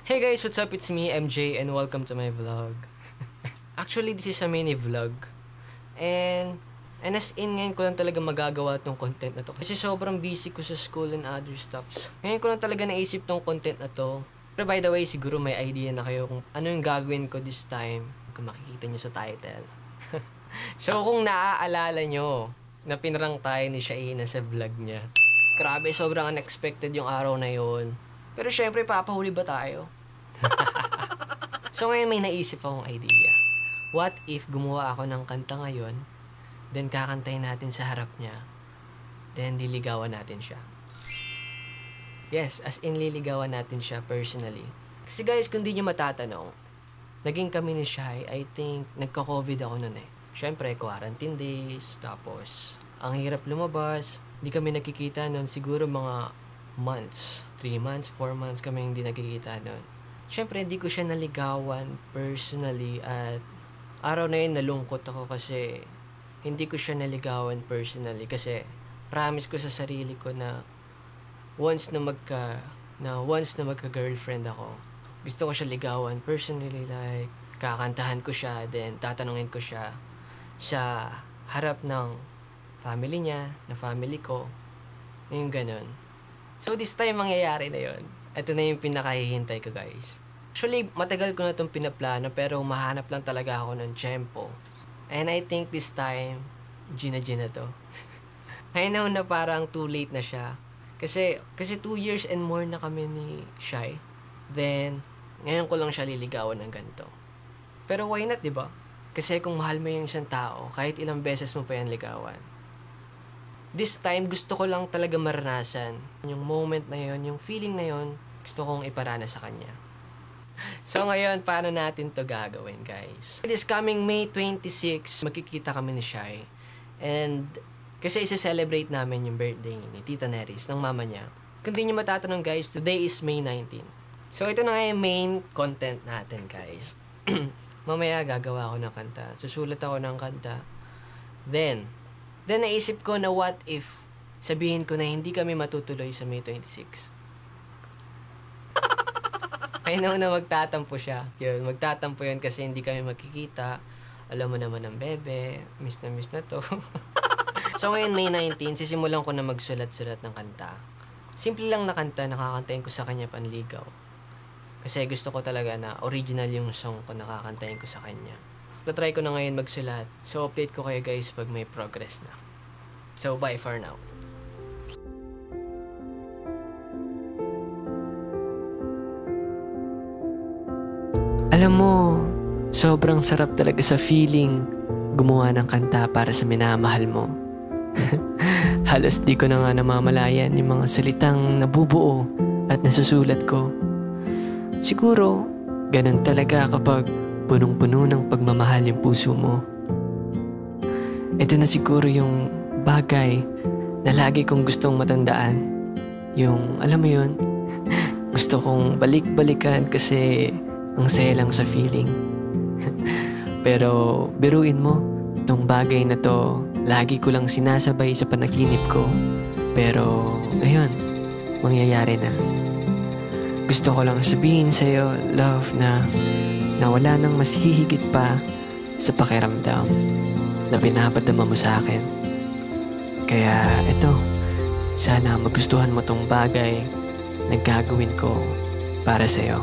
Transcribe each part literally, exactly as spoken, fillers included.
Hey guys, what's up? It's me, M J, and welcome to my vlog. Actually, this is a mini vlog. And, and as in, ngayon ko lang talaga magagawa tong content na to. Kasi sobrang busy ko sa school and other stuffs. Ngayon ko lang talaga naisip tong content na to. Pero by the way, siguro may idea na kayo kung ano yung gagawin ko this time. Kung makikita nyo sa title. So, kung naaalala nyo, na pinarang tayo ni Shaina sa vlog niya. Grabe, sobrang unexpected yung araw na yon. Pero syempre, papahuli ba tayo? So ngayon may naisip akong idea. What if gumawa ako ng kanta ngayon, then kakantayin natin sa harap niya, then liligawan natin siya. Yes, as in liligawan natin siya personally. Kasi guys, kung di nyo matatanong, naging kami ni Shai, I think, nagka-COVID ako nun eh. Syempre, quarantine days, tapos, ang hirap lumabas. Di kami nakikita nun, siguro mga months. three months, four months kami hindi nakikita nun. Syempre, hindi ko siya naligawan personally at araw na yun nalungkot ako kasi hindi ko siya naligawan personally kasi promise ko sa sarili ko na once na magka na once na magka-girlfriend ako, gusto ko siya ligawan personally, like kakantahan ko siya, then tatanungin ko siya sa harap ng family niya, na family ko, yung ganun. So this time mangyayari na yon. Ito na yung pinakahihintay ko guys. Actually, matagal ko na itong pinaplano pero mahanap lang talaga ako ng tiyempo. And I think this time, Gina-Gina to. I know na parang too late na siya. Kasi, kasi two years and more na kami ni Shai. Then, ngayon ko lang siya liligawan ng ganito. Pero why not, diba? Kasi kung mahal mo yung isang tao, kahit ilang beses mo pa yan ligawan. This time, gusto ko lang talaga maranasan. Yung moment na yon, yung feeling na yon, gusto kong iparana sa kanya. So ngayon, paano natin to gagawin, guys? This coming May twenty-sixth, magkikita kami ni Shai. And, kasi isa-celebrate namin yung birthday ni Tita Neris, ng mama niya. Kung di nyo matatanong, guys, today is May nineteenth. So ito na nga yung main content natin, guys. Mamaya gagawa ako ng kanta. Susulat ako ng kanta. Then, then naisip ko na what if sabihin ko na hindi kami matutuloy sa May twenty-sixth. I know na magtatampo siya. Yun, magtatampo yun kasi hindi kami magkikita. Alam mo naman ang bebe. Miss na miss na to. So ngayon May nineteenth, sisimulan ko na magsulat-sulat ng kanta. Simple lang na kanta, nakakantayin ko sa kanya panligaw. Kasi gusto ko talaga na original yung song ko nakakantayin ko sa kanya. Tatry ko na ngayon magsulat. So, update ko kayo guys pag may progress na. So, bye for now. Alam mo, sobrang sarap talaga sa feeling gumawa ng kanta para sa minamahal mo. Halos di ko na nga namamalayan yung mga salitang nabubuo at nasusulat ko. Siguro, ganun talaga kapag punong-puno ng pagmamahal yung puso mo. Ito na siguro yung bagay na lagi kong gustong matandaan. Yung, alam mo yun, gusto kong balik-balikan kasi ang saya lang sa feeling. Pero biruin mo, itong bagay na to, lagi ko lang sinasabay sa panaginip ko. Pero ngayon, mangyayari na. Gusto ko lang sabihin sa'yo, love, na na wala nang mas hihigit pa sa pakiramdam na pinapadama mo sa akin. Kaya ito, sana magustuhan mo tong bagay na gagawin ko para sa'yo.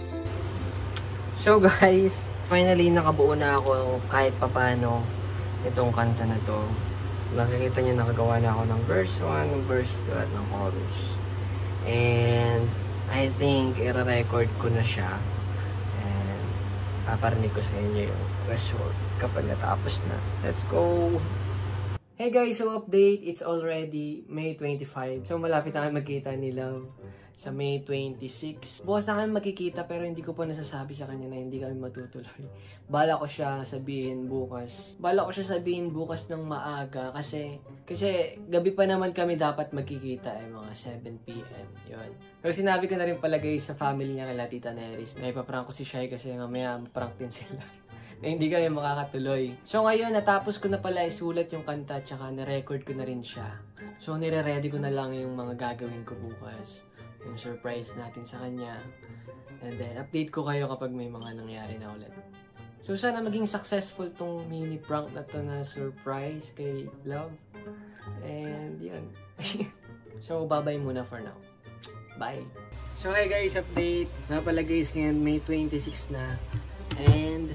So guys, finally nakabuo na ako kahit papano itong kanta na to. Makikita niyo nakagawa na ako ng verse one, ng verse two at ng chorus. And I think i-record ko na siya. Paparinig ko sa inyo yung result kapag natapos na. Let's go! Hey guys, so update, it's already May twenty-five. So malapit na kami magkita ni Love sa May twenty-six. Bukas na kami magkikita pero hindi ko pa nasasabi sa kanya na hindi kami matutuloy. Bala ko siya sabihin bukas. Bala ko siya sabihin bukas ng maaga kasi kasi gabi pa naman kami dapat magkikita eh, mga seven p m Yun. Pero sinabi ko na rin palagay sa family niya kay Tita Neris na ipaprank ko si Shai kasi mamaya maprank din sila. Na hindi kami makakatuloy. So ngayon, natapos ko na pala isulat yung kanta tsaka na-record ko na rin siya. So nire-ready ko na lang yung mga gagawin ko bukas. yung surprise natin sa kanya. And then, update ko kayo kapag may mga nangyari na ulit. So, sana maging successful tong mini prank na to na surprise kay Love. And, yun. So, bye-bye muna for now. Bye! So, hi guys, update. Nga pala guys, ngayon May twenty-six na. And,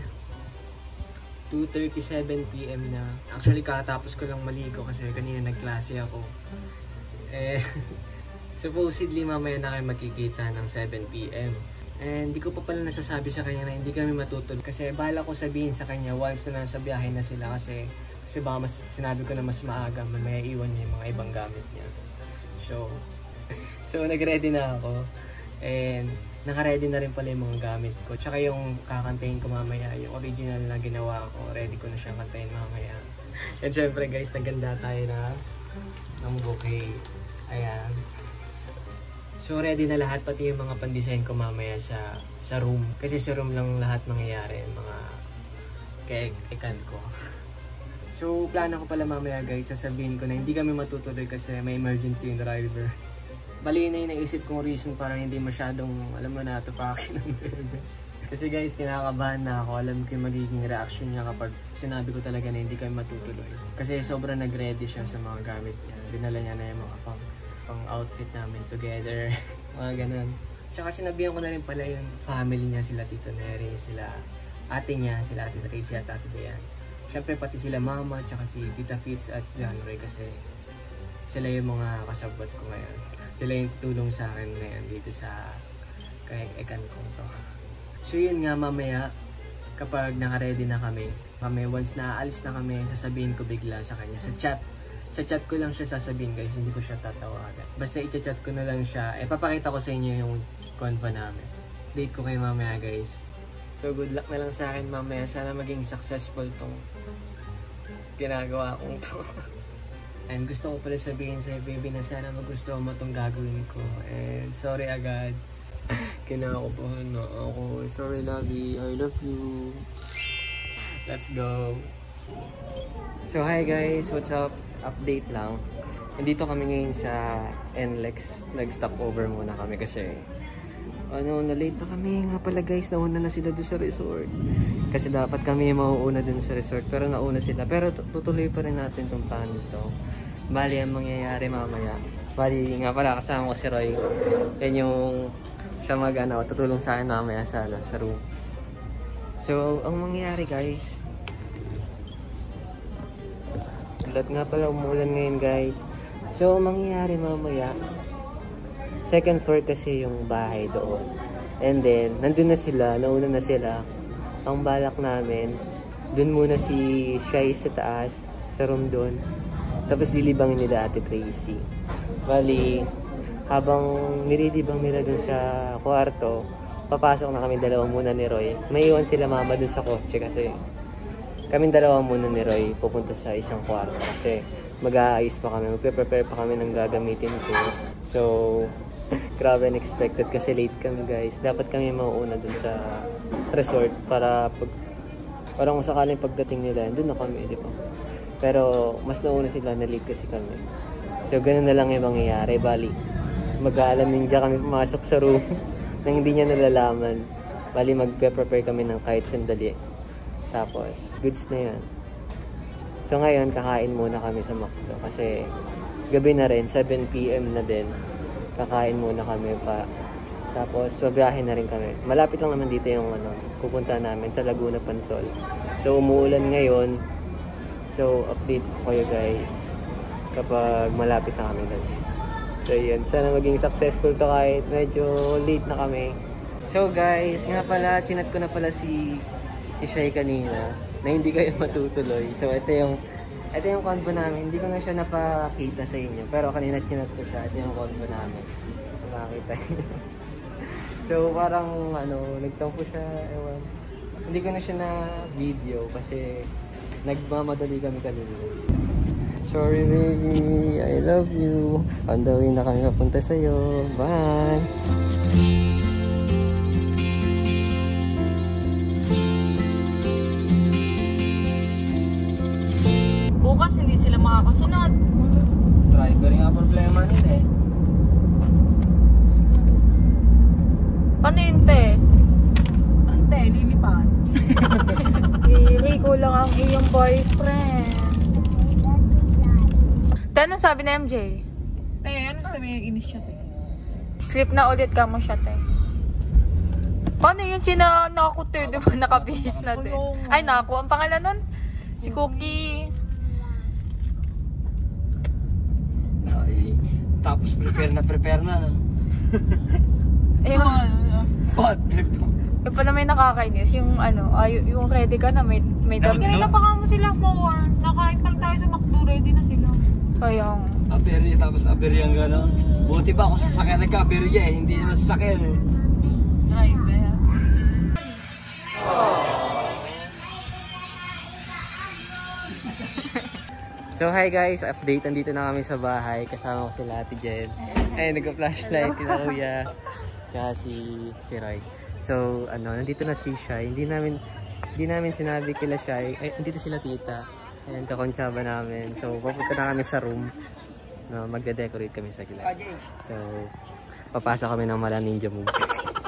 two thirty-seven p m na. Actually, kakatapos ko lang maligo kasi kanina nagklase ako. Eh, supposedly mamaya na kayo magkikita ng seven p m And di ko pa pala nasasabi sa kanya na hindi kami matutulog. Kasi bala ko sabihin sa kanya once na nasa biyahe na sila. Kasi, kasi baka mas, sinabi ko na mas maaga, mamaya iwan niya yung mga ibang gamit niya. So, so nag-ready na ako. And naka-ready na rin pala yung mga gamit ko. Tsaka yung kakantahin ko mamaya, yung original na ginawa ko, ready ko na siyang kantahin mamaya. And syempre guys, naganda tayo na ng bouquet. Ayan. So ready na lahat, pati yung mga pan-design ko mamaya sa sa room. Kasi sa room lang lahat mangyayari, mga ke-ekan ko. So plano ko pala mamaya guys, sasabihin ko na hindi kami matutuloy kasi may emergency yung driver. Bali na yung naisip kong reason para hindi masyadong, alam mo na, tupakin ng bebe. Kasi guys, kinakabahan na ako. Alam ko yung magiging reaction niya kapag sinabi ko talaga na hindi kami matutuloy. Kasi sobrang nag-ready siya sa mga gamit niya. Dinala niya na yung mga pang pang outfit namin together, mga ganun. Tsaka sinabihan ko na rin pala yung family niya, sila Tito Neri, sila ate niya, sila Ate Tracy at Ate Dayan. Siyempre pati sila mama, tsaka si Tita Fitz at John Roy kasi sila yung mga kasabot ko ngayon. Sila yung tutulong sa akin ngayon dito sa kay ekan ko to. So yun nga, mamaya kapag naka-ready na kami, kami once na aalis na kami, sasabihin ko bigla sa kanya sa chat. Sa chat ko lang siya sasabihin guys, hindi ko siya tatawagan. Basta i-chat ko na lang siya. Eh, papakita ko sa inyo yung convo namin. Date ko kayo mamaya guys. So, good luck na lang sa akin mamaya. Sana maging successful tong ginagawa kong to. And gusto ko pala sabihin sa'yo, baby, na sana magustuhan mo tong gagawin ko. And sorry agad. Kinakabahan na ako. Sorry, Lovey. I love you. Let's go. So, hi guys. What's up? Update lang. Nandito kami ngayon sa N L E X. Nag-stop over muna kami kasi ano, na-late na kami nga pala guys. Nauna na sila doon sa resort. Kasi dapat kami mauuna doon sa resort. Pero nauna sila. Pero tutuloy pa rin natin itong plano ito. Bali, ang mangyayari mamaya. Bali, nga pala kasama ko si Roy. Yan yung siya mag ano, tutulong sa akin mamaya sa, sa room. So, ang mangyayari guys, ulat nga pala umulan ngayon guys. So, mangyayari mamaya, second floor kasi yung bahay doon. And then, nandun na sila, nauna na sila. Ang balak namin, dun muna si Shai sa taas, sa room doon. Tapos lilibangin nila Ate Tracy. Bali, habang nililibang nila dun sa kwarto, papasok na kami dalawa muna ni Roy. May iwan sila mama dun sa kotse kasi kaming dalawa muna ni Roy pupunta sa isang kwarto kasi mag-aayos pa kami, magpe-prepare pa kami ng gagamitin ko. So, grabe, unexpected kasi late kami guys. Dapat kami mauuna dun sa resort para pag, parang kung sakaling pagdating nila, dun na kami, di ba? Pero mas nauna sila, na late kasi kami. So, ganun na lang yung mangyayari. Bali, mag-aalam ninja kami pumasok sa room nang hindi niya nalalaman. Bali, magpe-prepare kami ng kahit sandali. Tapos, goods na yan. So ngayon, kakain muna kami sa McDo. Kasi gabi na rin, seven p m na din. Kakain muna kami pa. Tapos, babiyahe na rin kami. Malapit lang naman dito yung ano, pupunta namin sa Laguna Pansol. So, umuulan ngayon. So, update ko kayo guys kapag malapit na kami doon. So, yun. Sana maging successful to kahit medyo late na kami. So, guys, nga pala, chinat ko na pala si si Shai kanina na hindi kayo matutuloy. So ito yung ito yung convo namin. Hindi ko na siya napakita sa inyo. Pero kanina chinat ko siya. Ito yung convo namin. So makakita niyo. So parang ano, nagtampo siya. Ewan. Hindi ko na siya na video kasi nagmamadali kami kanina. Sorry baby, I love you. On the way na kami papunta sa'yo. Bye! Bukas hindi sila makakasunod. Driver nga problema nila eh. kulang ang iyong boyfriend. Ano sabi na M J? Eh, ano sabi niya? Inis siya, te. Sleep na ulit ka mo siya, te. Paano yun? Sina nakakuto, di ba? Nakabihis na, te. Ay, naku. Ang pangalan nun? Si Cookie. Ay, tapos prepare na prepare na. No? Eh, Bad trip. yung pala may nakakainis. Yung ano, ay, yung ready ka na, may, may dami. Kanina pa kamo sila four. Nakain pa lang tayo sa McDo. Ready na sila. Kayang. Aberya, tapos aberya ang gano'n. Buti ba kung sasakyan nagka-aberya eh, hindi naman sasakyan eh. Driver. So hi guys, update. Nandito na kami sa bahay. Kasama ko sila Ate Jen. Ay, nagka-flashlight kina Kuya. Kaya si, si Roy. So, ano, nandito na si Shai. Hindi namin, hindi namin sinabi kila Shai. Ay, nandito sila tita. Ayan, kakonsyaba namin. So, pupunta na kami sa room. No, magde-decorate kami sa gila. So, papasok kami ng Mala Ninja moves.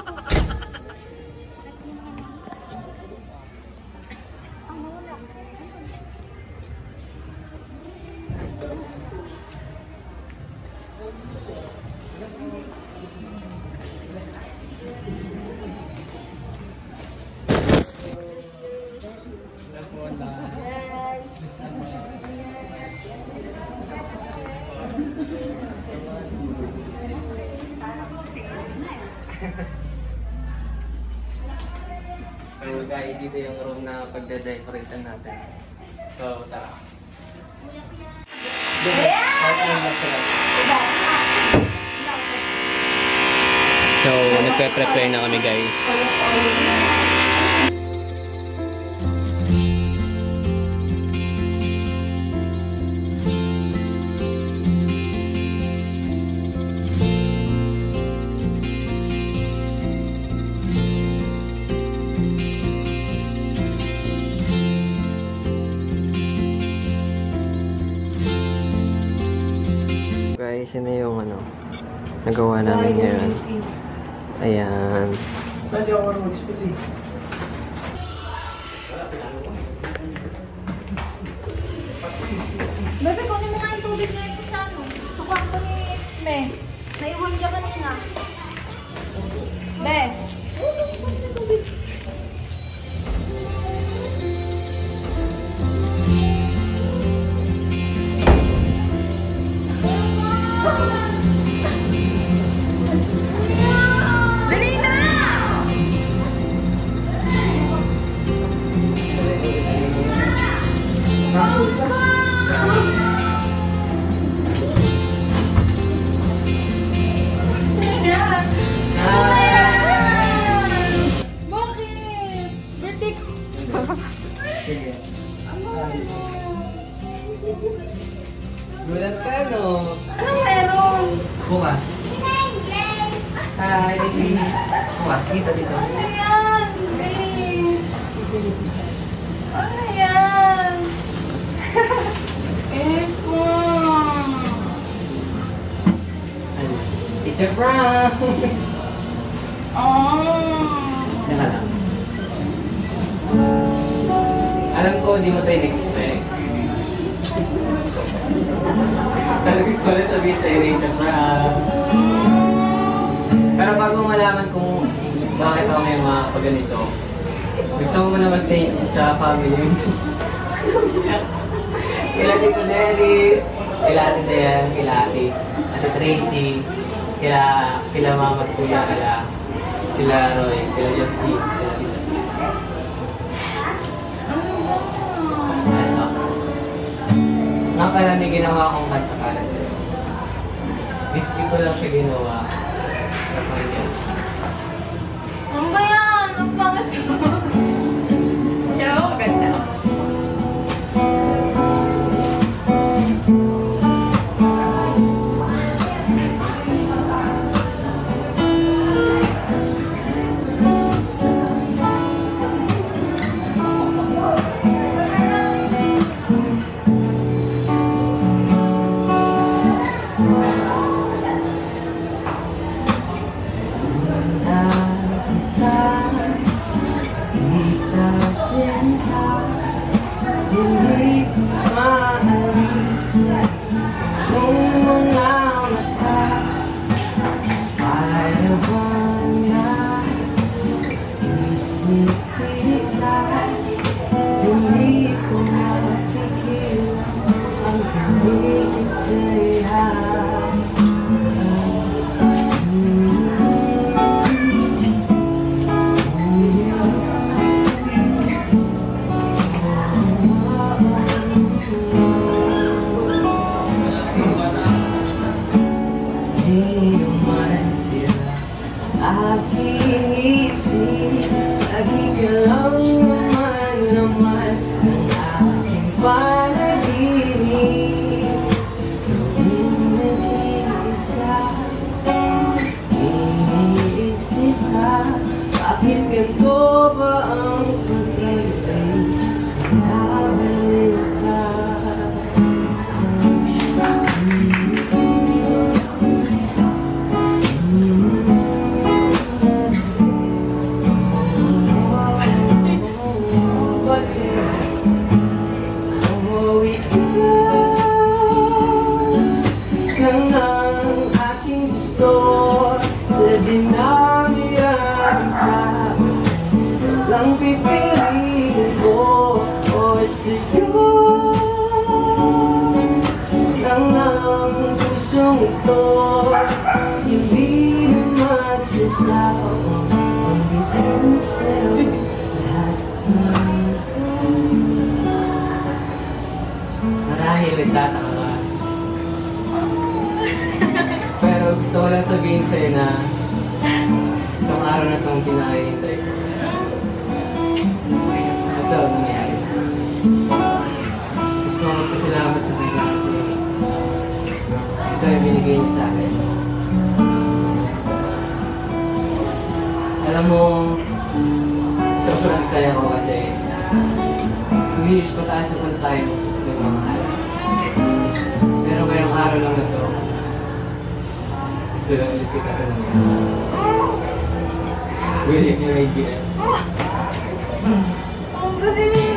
So guys, dito yung room na pagde-decorate natin. So, tara. So, nagpe-prepare na kami guys. Guys, yun na yung ano, nagawa namin ngayon. Ayan. Pwede ako na mag-spill eh. Bebe, kunin mo nga yung tubig na ito sa ano. Sa kwarto ni Me. Naiwan niya kanina. Be. Dali na! Bakit? Birthday ko. Sige. Gulat ka, no? Anong meron? Bunga. Hi. Bunga, dito, dito. Ano yan? Babe. Ano yan? Epo. Teacher Brown! Oh. Yan lang. Alam ko, di mo tayo expect. Talagang gusto na sabihin sa'yo, Teacher Brown. Pero bago malaman kung bakit ako may mga pagganito, gusto ko muna mag-thank you sa family. Kila Tito Dennis, kila Ate Dayan, kila Ate, Ate Tracy, kila, kila Mama at Kuya, kila, kila Roy, kila Justin, kila Tita Pia. Ano? Nga pala may ginawa akong kanta para sa'yo. This week ko lang siya ginawa. Kapag yan. Ano ba yan? Ang pangit ko. Kaya ako maganda. Kita cinta Aking isip, lagi ka lang naman naman ng aking panaginip. Gawing nag-iisa, iniisip ka, bakit ganito ba ang pag-ibig? Nabalik ka. Nang ang aking gusto sa dinami-rami ka, walang pipiliin ko o sa'yo. Nang ang pusong ito hindi na magsasawang pagbitin sa'yo lahat ng Marahil nagtataka ka. Pero gusto ko lang sabihin sa'yo na itong araw na itong pinakahihintay ko. Ito, nangyari. Gusto ko magpasalamat sa kanya kasi ito yung binigay niya sa akin. Alam mo, sobrang saya ko kasi tumilis pataas na pa tayo ng mamahal. Pero ngayong araw lang na to, gusto lang ulit kita rin ngayon. Willing you may get it. Ang galing!